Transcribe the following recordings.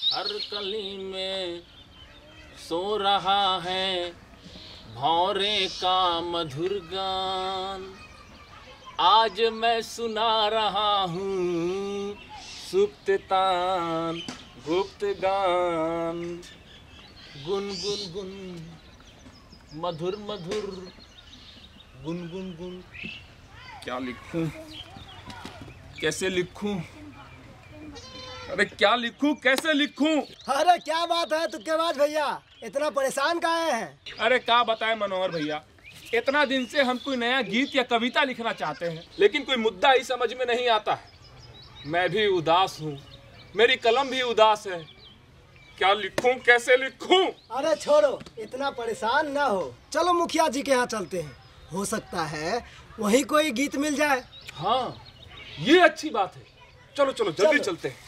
हर कली में सो रहा है भौरे का मधुर गान। आज मैं सुना रहा हूँ सुप्त तान गुप्त गान। गुन गुन गुन मधुर मधुर गुन गुन गुन। क्या लिखूं, कैसे लिखूं? अरे क्या लिखूं, कैसे लिखूं? अरे क्या बात है तुक्केबाज भैया, इतना परेशान काहे हैं? अरे क्या बताएं मनोहर भैया, इतना दिन से हम कोई नया गीत या कविता लिखना चाहते हैं, लेकिन कोई मुद्दा ही समझ में नहीं आता है। मैं भी उदास हूँ, मेरी कलम भी उदास है। क्या लिखूं, कैसे लिखूं? अरे छोड़ो, इतना परेशान ना हो। चलो मुखिया जी के यहाँ चलते हैं, हो सकता है वहीं कोई गीत मिल जाए। हाँ, ये अच्छी बात है। चलो चलो जल्दी चलते हैं।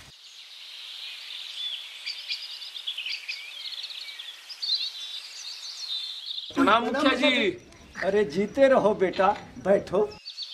प्रणाम मुखिया जी। अरे जीते रहो बेटा, बैठो।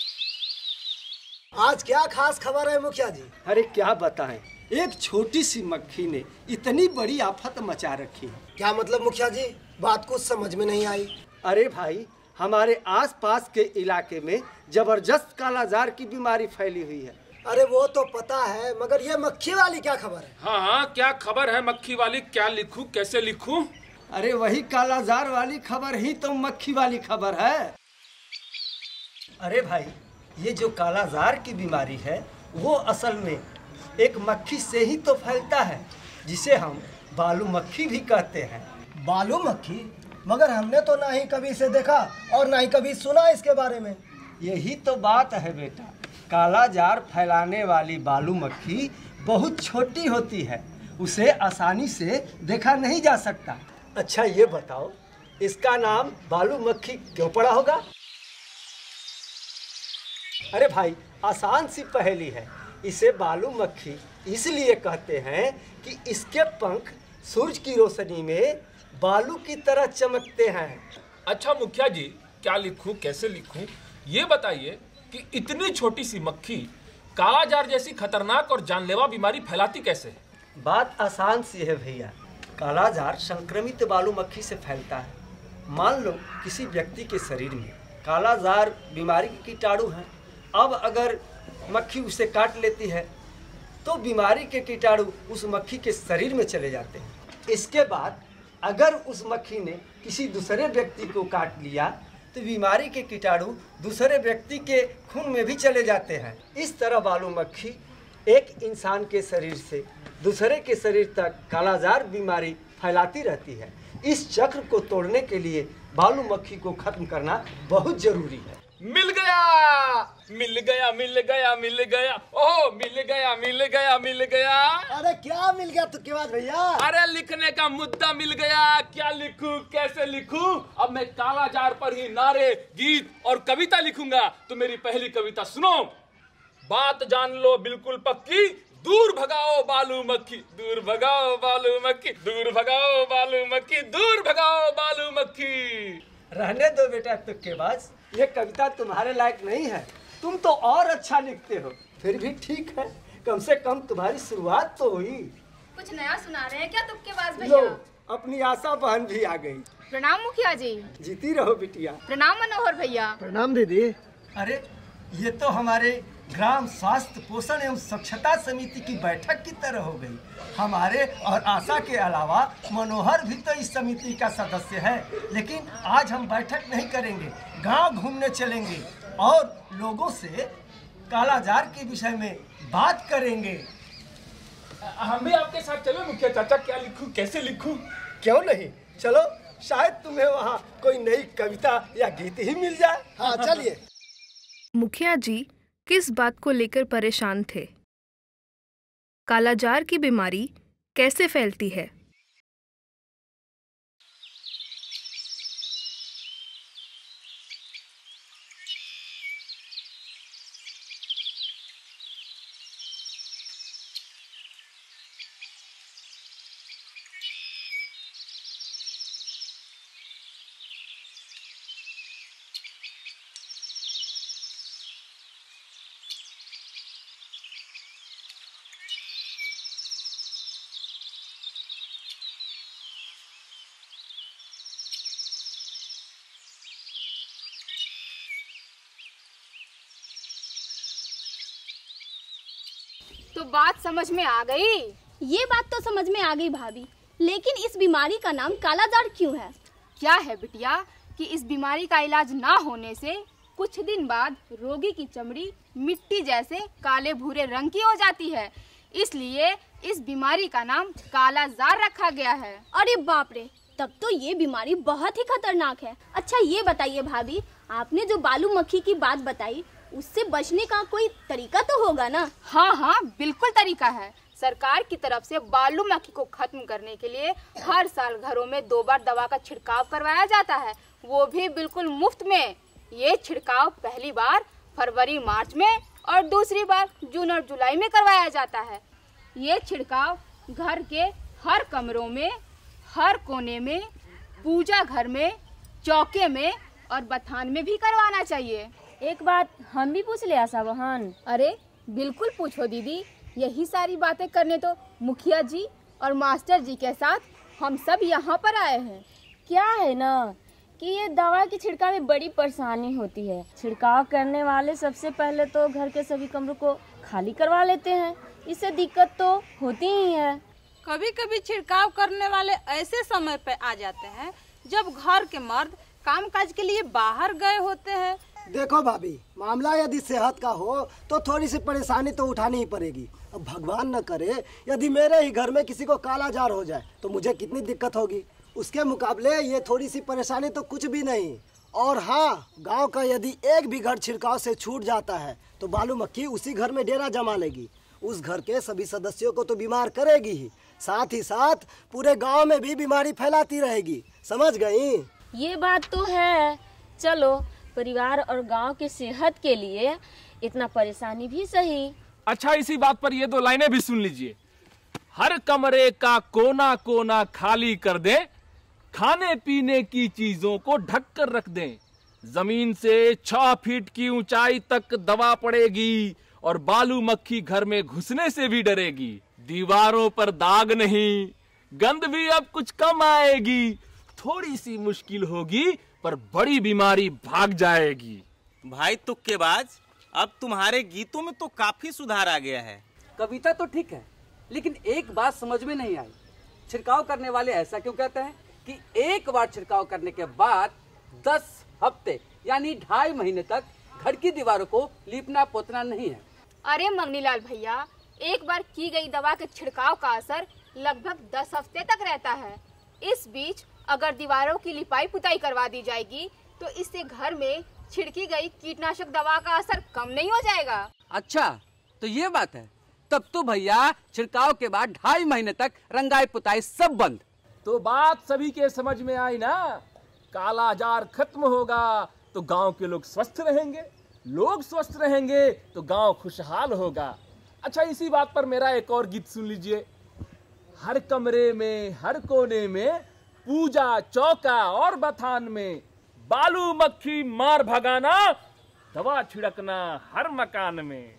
आज क्या खास खबर है मुखिया जी? अरे क्या बताएं, एक छोटी सी मक्खी ने इतनी बड़ी आफत मचा रखी है। क्या मतलब मुखिया जी, बात कुछ समझ में नहीं आई। अरे भाई, हमारे आसपास के इलाके में जबरदस्त कालाजार की बीमारी फैली हुई है। अरे वो तो पता है, मगर ये मक्खी वाली क्या खबर है? हाँ हाँ, क्या खबर है मक्खी वाली? क्या लिखूं, कैसे लिखूं? अरे वही कालाजार वाली खबर ही तो मक्खी वाली खबर है। अरे भाई, ये जो कालाजार की बीमारी है वो असल में एक मक्खी से ही तो फैलता है, जिसे हम बालू मक्खी भी कहते हैं। बालू मक्खी? मगर हमने तो ना ही कभी इसे देखा और ना ही कभी सुना इसके बारे में। यही तो बात है बेटा, कालाजार फैलाने वाली बालू मक्खी बहुत छोटी होती है, उसे आसानी से देखा नहीं जा सकता। अच्छा ये बताओ, इसका नाम बालू मक्खी क्यों पड़ा होगा? अरे भाई, आसान सी पहेली है। इसे बालू मक्खी इसलिए कहते हैं कि इसके पंख सूरज की रोशनी में बालू की तरह चमकते हैं। अच्छा मुखिया जी, क्या लिखूं, कैसे लिखूं? ये बताइए कि इतनी छोटी सी मक्खी कालाजार जैसी खतरनाक और जानलेवा बीमारी फैलाती कैसे है? बात आसान सी है भैया। कालाजार संक्रमित बालू मक्खी से फैलता है। मान लो किसी व्यक्ति के शरीर में कालाजार बीमारी के कीटाणु हैं। अब अगर मक्खी उसे काट लेती है तो बीमारी के कीटाणु उस मक्खी के शरीर में चले जाते हैं। इसके बाद अगर उस मक्खी ने किसी दूसरे व्यक्ति को काट लिया तो बीमारी के कीटाणु दूसरे व्यक्ति के खून में भी चले जाते हैं। इस तरह बालू मक्खी एक इंसान के शरीर से दूसरे के शरीर तक कालाजार बीमारी फैलाती रहती है। इस चक्र को तोड़ने के लिए बालू मक्खी को खत्म करना बहुत जरूरी है। मिल गया, मिल गया, मिल गया, मिल गया, ओह मिल गया, मिल गया, मिल गया। अरे क्या मिल गया तुक्केबाज भैया? अरे लिखने का मुद्दा मिल गया। क्या लिखूं, कैसे लिखूं? अब मैं कालाजार पर ही नारे, गीत और कविता लिखूंगा। तो मेरी पहली कविता सुनो। बात जान लो बिल्कुल पक्की, दूर भगाओ बालू मक्खी, दूर भगाओ बालू मक्खी, दूर भगाओ बालू मक्खी, दूर भगाओ बालू मक्खी। रहने दो बेटा तुक्केबाज, ये कविता तुम्हारे लायक नहीं है। तुम तो और अच्छा लिखते हो। फिर भी ठीक है, कम से कम तुम्हारी शुरुआत तो हुई। कुछ नया सुना रहे हैं क्या तुक्केबाज लो, भैया? अपनी आशा बहन भी आ गई। प्रणाम मुखिया जी। जीती रहो बिटिया। प्रणाम मनोहर भैया। प्रणाम दीदी। अरे ये तो हमारे ग्राम स्वास्थ्य पोषण एवं स्वच्छता समिति की बैठक की तरह हो गई। हमारे और आशा के अलावा मनोहर भी तो इस समिति का सदस्य है। लेकिन आज हम बैठक नहीं करेंगे, गांव घूमने चलेंगे और लोगों से कालाजार के विषय में बात करेंगे। हम भी आपके साथ चलो मुखिया चाचा। क्या लिखूं, कैसे लिखूं? क्यों नहीं, चलो, शायद तुम्हें वहाँ कोई नई कविता या गीत ही मिल जाए। हाँ चलिए। मुखिया जी किस बात को लेकर परेशान थे? कालाजार की बीमारी कैसे फैलती है? तो बात समझ में आ गई। ये बात तो समझ में आ गई भाभी, लेकिन इस बीमारी का नाम कालाजार क्यों है? क्या है बिटिया कि इस बीमारी का इलाज ना होने से कुछ दिन बाद रोगी की चमड़ी मिट्टी जैसे काले भूरे रंग की हो जाती है, इसलिए इस बीमारी का नाम कालाजार रखा गया है। अरे बाप रे, तब तो ये बीमारी बहुत ही खतरनाक है। अच्छा ये बताइए भाभी, आपने जो बालू मक्खी की बात बताई उससे बचने का कोई तरीका तो होगा ना? हाँ हाँ बिल्कुल तरीका है। सरकार की तरफ से बालू मक्खी को खत्म करने के लिए हर साल घरों में 2 बार दवा का छिड़काव करवाया जाता है, वो भी बिल्कुल मुफ्त में। ये छिड़काव पहली बार फरवरी मार्च में और दूसरी बार जून और जुलाई में करवाया जाता है। ये छिड़काव घर के हर कमरों में, हर कोने में, पूजा घर में, चौके में और बथान में भी करवाना चाहिए। एक बात हम भी पूछ ले आशा बहन? अरे बिल्कुल पूछो दीदी, यही सारी बातें करने तो मुखिया जी और मास्टर जी के साथ हम सब यहाँ पर आए हैं। क्या है ना कि ये दवा की छिड़काव में बड़ी परेशानी होती है। छिड़काव करने वाले सबसे पहले तो घर के सभी कमरों को खाली करवा लेते हैं, इससे दिक्कत तो होती ही है। कभी कभी छिड़काव करने वाले ऐसे समय पे आ जाते हैं जब घर के मर्द कामकाज के लिए बाहर गए होते हैं। देखो भाभी, मामला यदि सेहत का हो तो थोड़ी सी परेशानी तो उठानी ही पड़ेगी। अब भगवान न करे यदि मेरे ही घर में किसी को कालाजार हो जाए तो मुझे कितनी दिक्कत होगी। उसके मुकाबले ये थोड़ी सी परेशानी तो कुछ भी नहीं। और हाँ, गांव का यदि एक भी घर छिड़काव से छूट जाता है तो बालू मक्खी उसी घर में डेरा जमा लेगी। उस घर के सभी सदस्यों को तो बीमार करेगी ही, साथ ही साथ पूरे गांव में भी बीमारी फैलाती रहेगी। समझ गई? ये बात तो है। चलो, परिवार और गांव के सेहत के लिए इतना परेशानी भी सही। अच्छा, इसी बात पर ये 2 लाइनें भी सुन लीजिए। हर कमरे का कोना कोना खाली कर दें, खाने पीने की चीजों को ढक कर रख दें, जमीन से 6 फीट की ऊंचाई तक दबा पड़ेगी और बालू मक्खी घर में घुसने से भी डरेगी। दीवारों पर दाग नहीं, गंध भी अब कुछ कम आएगी। थोड़ी सी मुश्किल होगी पर बड़ी बीमारी भाग जाएगी। भाई तुक्केबाज, अब तुम्हारे गीतों में तो काफी सुधार आ गया है। कविता तो ठीक है, लेकिन एक बात समझ में नहीं आई। छिड़काव करने वाले ऐसा क्यों कहते हैं कि एक बार छिड़काव करने के बाद 10 हफ्ते यानी 2.5 महीने तक घर की दीवारों को लीपना पोतना नहीं है? अरे मंगनीलाल भैया, एक बार की गई दवा के छिड़काव का असर लगभग 10 हफ्ते तक रहता है। इस बीच अगर दीवारों की लिपाई पुताई करवा दी जाएगी तो इससे घर में छिड़की गई कीटनाशक दवा का असर कम नहीं हो जाएगा। अच्छा, तो ये बात है। तब तो भैया छिड़काव के बाद 2.5 महीने तक रंगाई पुताई सब बंद। तो बात सभी के समझ में आई ना? कालाजार खत्म होगा तो गांव के लोग स्वस्थ रहेंगे, लोग स्वस्थ रहेंगे तो गांव खुशहाल होगा। अच्छा, इसी बात पर मेरा एक और गीत सुन लीजिए। हर कमरे में, हर कोने में, पूजा चौका और बथान में बालू मक्खी मार भगाना, दवा छिड़कना हर मकान में।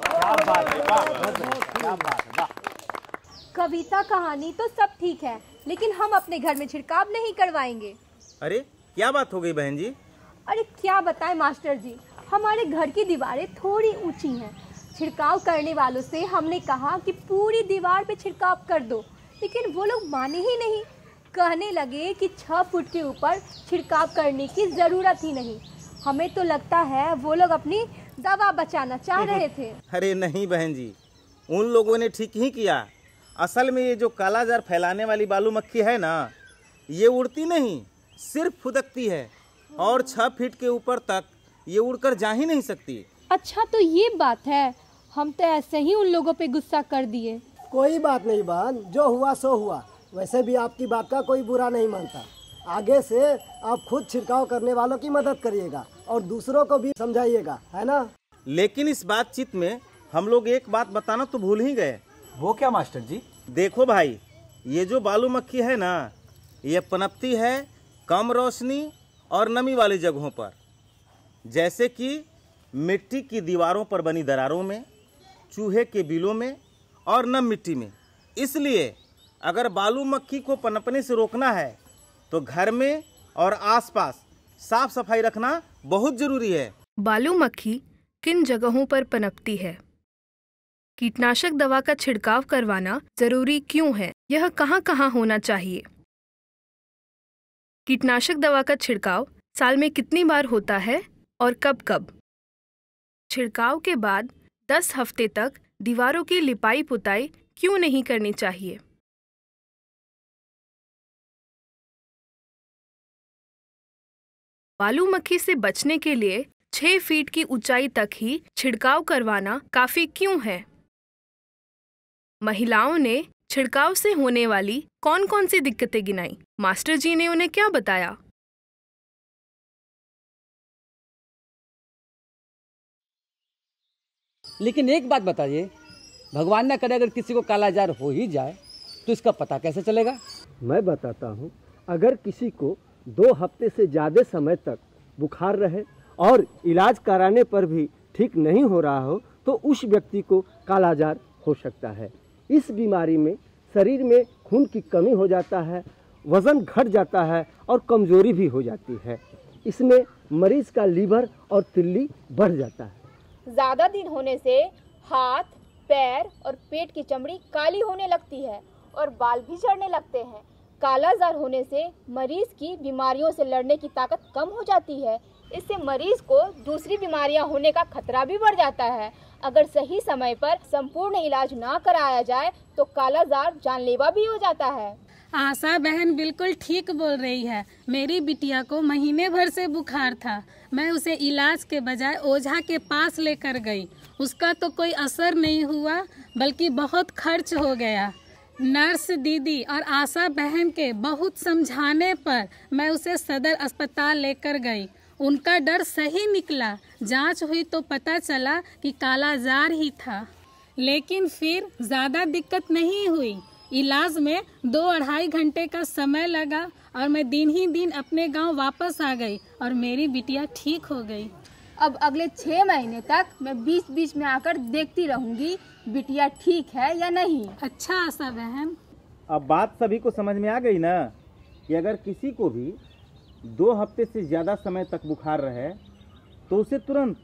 कविता कहानी तो सब ठीक है, लेकिन हम अपने घर में छिड़काव नहीं करवाएंगे। अरे क्या बात हो गई बहन जी? अरे क्या बताएं मास्टर जी, हमारे घर की दीवारें थोड़ी ऊंची हैं। छिड़काव करने वालों से हमने कहा कि पूरी दीवार पे छिड़काव कर दो, लेकिन वो लोग माने ही नहीं। कहने लगे कि 6 फुट के ऊपर छिड़काव करने की ज़रूरत ही नहीं। हमें तो लगता है वो लोग अपनी दवा बचाना चाह रहे थे। अरे नहीं बहन जी, उन लोगों ने ठीक ही किया। असल में ये जो कालाजार फैलाने वाली बालू मक्खी है ना, ये उड़ती नहीं, सिर्फ फुदकती है और 6 फीट के ऊपर तक ये उड़कर जा ही नहीं सकती। अच्छा, तो ये बात है। हम तो ऐसे ही उन लोगों पे गुस्सा कर दिए। कोई बात नहीं बहन, जो हुआ सो हुआ। वैसे भी आपकी बात का कोई बुरा नहीं मानता। आगे से आप खुद छिड़काव करने वालों की मदद करिएगा और दूसरों को भी समझाइएगा, है ना? लेकिन इस बातचीत में हम लोग एक बात बताना तो भूल ही गए। वो क्या मास्टर जी? देखो भाई, ये जो बालू मक्खी है ना, ये पनपती है कम रोशनी और नमी वाली जगहों पर, जैसे कि मिट्टी की दीवारों पर बनी दरारों में, चूहे के बिलों में और नम मिट्टी में। इसलिए अगर बालू मक्खी को पनपने से रोकना है तो घर में और आसपास साफ सफाई रखना बहुत जरूरी है। बालू मक्खी किन जगहों पर पनपती है? कीटनाशक दवा का छिड़काव करवाना जरूरी क्यों है? यह कहाँ कहाँ होना चाहिए? कीटनाशक दवा का छिड़काव साल में कितनी बार होता है और कब कब? छिड़काव के बाद 10 हफ्ते तक दीवारों की लिपाई पुताई क्यों नहीं करनी चाहिए? बालू मक्खी से बचने के लिए 6 फीट की ऊंचाई तक ही छिड़काव करवाना काफी क्यों है? महिलाओं ने छिड़काव से होने वाली कौन कौन सी दिक्कतें गिनाई? मास्टर जी ने उन्हें क्या बताया? लेकिन एक बात बताइए, भगवान न करे अगर किसी को कालाजार हो ही जाए तो इसका पता कैसे चलेगा? मैं बताता हूँ। अगर किसी को 2 हफ्ते से ज़्यादा समय तक बुखार रहे और इलाज कराने पर भी ठीक नहीं हो रहा हो तो उस व्यक्ति को कालाजार हो सकता है। इस बीमारी में शरीर में खून की कमी हो जाता है, वज़न घट जाता है और कमज़ोरी भी हो जाती है। इसमें मरीज़ का लीवर और तिल्ली बढ़ जाता है। ज्यादा दिन होने से हाथ, पैर और पेट की चमड़ी काली होने लगती है और बाल भी झड़ने लगते हैं। कालाजार होने से मरीज की बीमारियों से लड़ने की ताकत कम हो जाती है। इससे मरीज को दूसरी बीमारियां होने का खतरा भी बढ़ जाता है। अगर सही समय पर संपूर्ण इलाज ना कराया जाए तो कालाजार जानलेवा भी हो जाता है। आशा बहन बिल्कुल ठीक बोल रही है। मेरी बिटिया को महीने भर से बुखार था। मैं उसे इलाज के बजाय ओझा के पास लेकर गई। उसका तो कोई असर नहीं हुआ बल्कि बहुत खर्च हो गया। नर्स दीदी और आशा बहन के बहुत समझाने पर मैं उसे सदर अस्पताल लेकर गई। उनका डर सही निकला। जांच हुई तो पता चला कि कालाजार ही था, लेकिन फिर ज़्यादा दिक्कत नहीं हुई। इलाज में 2-2.5 घंटे का समय लगा और मैं दिन ही दिन अपने गांव वापस आ गई और मेरी बिटिया ठीक हो गई। अब अगले 6 महीने तक मैं बीच बीच में आकर देखती रहूंगी बिटिया ठीक है या नहीं। अच्छा आशा बहन, अब बात सभी को समझ में आ गई ना कि अगर किसी को भी 2 हफ्ते से ज़्यादा समय तक बुखार रहे तो उसे तुरंत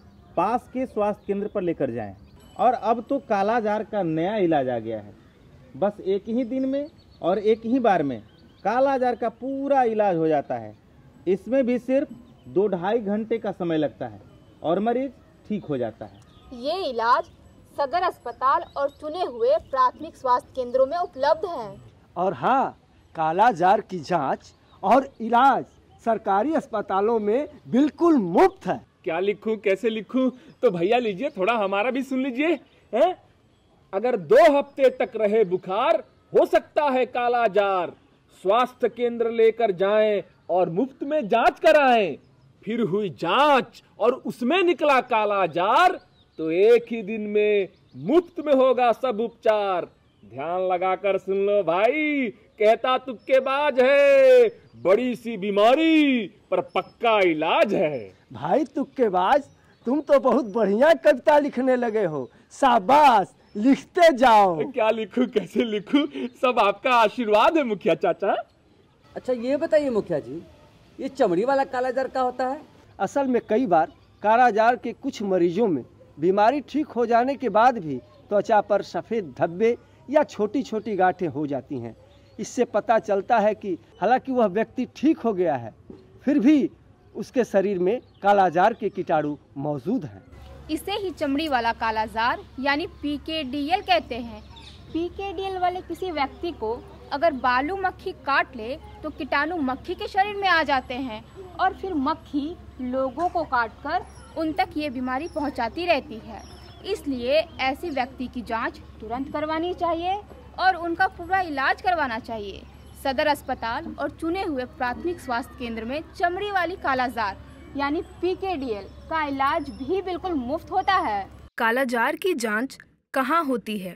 पास के स्वास्थ्य केंद्र पर लेकर जाएं। और अब तो कालाजार का नया इलाज आ गया है। बस एक ही दिन में और एक ही बार में कालाजार का पूरा इलाज हो जाता है। इसमें भी सिर्फ 2-2.5 घंटे का समय लगता है और मरीज ठीक हो जाता है। ये इलाज सदर अस्पताल और चुने हुए प्राथमिक स्वास्थ्य केंद्रों में उपलब्ध है। और हाँ, कालाजार की जांच और इलाज सरकारी अस्पतालों में बिल्कुल मुफ्त है। क्या लिखूं, कैसे लिखूं? तो भैया लीजिए, थोड़ा हमारा भी सुन लीजिए। हैं? अगर 2 हफ्ते तक रहे बुखार, हो सकता है कालाजार, स्वास्थ्य केंद्र लेकर जाएं और मुफ्त में जांच कराएं। फिर हुई जांच और उसमें निकला कालाजार तो एक ही दिन में मुफ्त में होगा सब उपचार। ध्यान लगाकर सुन लो भाई, कहता तुक्केबाज है, बड़ी सी बीमारी पर पक्का इलाज है। भाई तुक्केबाज, तुम तो बहुत बढ़िया कविता लिखने लगे हो। शाबाश, लिखते जाओ। क्या लिखूं, कैसे लिखूं? सब आपका आशीर्वाद है मुखिया चाचा। अच्छा ये बताइए मुखिया जी, ये चमड़ी वाला कालाजार क्या होता है? असल में कई बार कालाजार के कुछ मरीजों में बीमारी ठीक हो जाने के बाद भी त्वचा पर सफ़ेद धब्बे या छोटी छोटी गांठें हो जाती हैं। इससे पता चलता है कि हालांकि वह व्यक्ति ठीक हो गया है, फिर भी उसके शरीर में कालाजार के कीटाणु मौजूद हैं। इसे ही चमड़ी वाला कालाजार यानी PKDL कहते हैं। PKDL वाले किसी व्यक्ति को अगर बालू मक्खी काट ले तो कीटाणु मक्खी के शरीर में आ जाते हैं और फिर मक्खी लोगों को काटकर उन तक ये बीमारी पहुंचाती रहती है। इसलिए ऐसे व्यक्ति की जांच तुरंत करवानी चाहिए और उनका पूरा इलाज करवाना चाहिए। सदर अस्पताल और चुने हुए प्राथमिक स्वास्थ्य केंद्र में चमड़ी वाली कालाजार यानी PKDL का इलाज भी बिल्कुल मुफ्त होता है। कालाजार की जांच कहाँ होती है?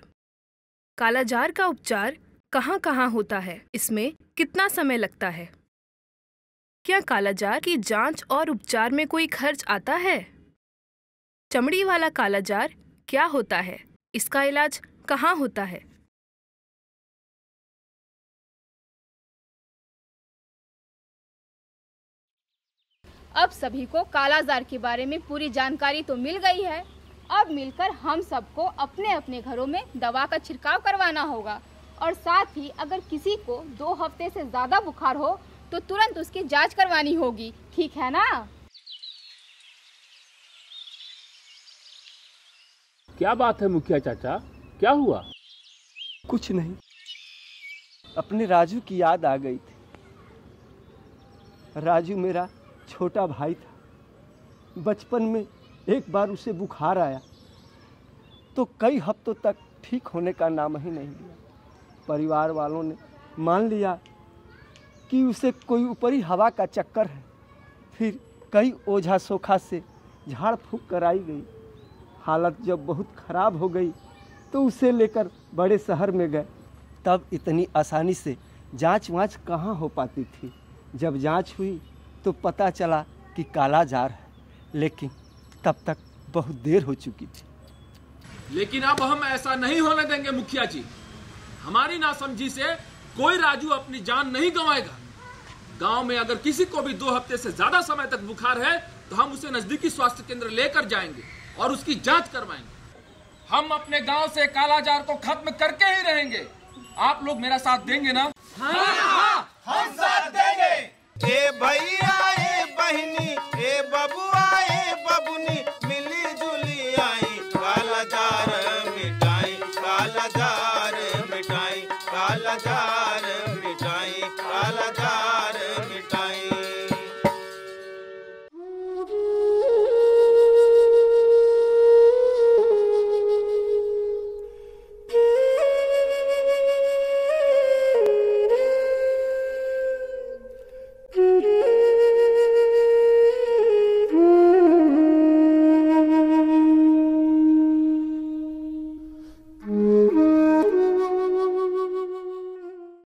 कालाजार का उपचार कहाँ कहाँ होता है? इसमें कितना समय लगता है? क्या कालाजार की जांच और उपचार में कोई खर्च आता है? चमड़ी वाला कालाजार क्या होता है? इसका इलाज कहाँ होता है? अब सभी को कालाजार के बारे में पूरी जानकारी तो मिल गई है। अब मिलकर हम सबको अपने अपने घरों में दवा का छिड़काव करवाना होगा और साथ ही अगर किसी को 2 हफ्ते से ज्यादा बुखार हो तो तुरंत उसकी जांच करवानी होगी, ठीक है ना? क्या बात है मुखिया चाचा, क्या हुआ? कुछ नहीं, अपने राजू की याद आ गई थी। राजू मेरा छोटा भाई था। बचपन में एक बार उसे बुखार आया तो कई हफ्तों तक ठीक होने का नाम ही नहीं लिया। परिवार वालों ने मान लिया कि उसे कोई ऊपरी हवा का चक्कर है। फिर कई ओझा सोखा से झाड़ फूंक कराई गई। हालत जब बहुत ख़राब हो गई तो उसे लेकर बड़े शहर में गए। तब इतनी आसानी से जांच वाँच कहाँ हो पाती थी। जब जांच हुई तो पता चला कि कालाजार है, लेकिन तब तक बहुत देर हो चुकी थी। लेकिन अब हम ऐसा नहीं होने देंगे मुखिया जी। हमारी नासमझी से कोई राजू अपनी जान नहीं गंवाएगा। गांव में अगर किसी को भी 2 हफ्ते से ज्यादा समय तक बुखार है तो हम उसे नजदीकी स्वास्थ्य केंद्र लेकर जाएंगे और उसकी जांच करवाएंगे। हम अपने गांव से कालाजार को खत्म करके ही रहेंगे। आप लोग मेरा साथ देंगे ना? हाँ, हम साथ देंगे। ए भैया ए बहनी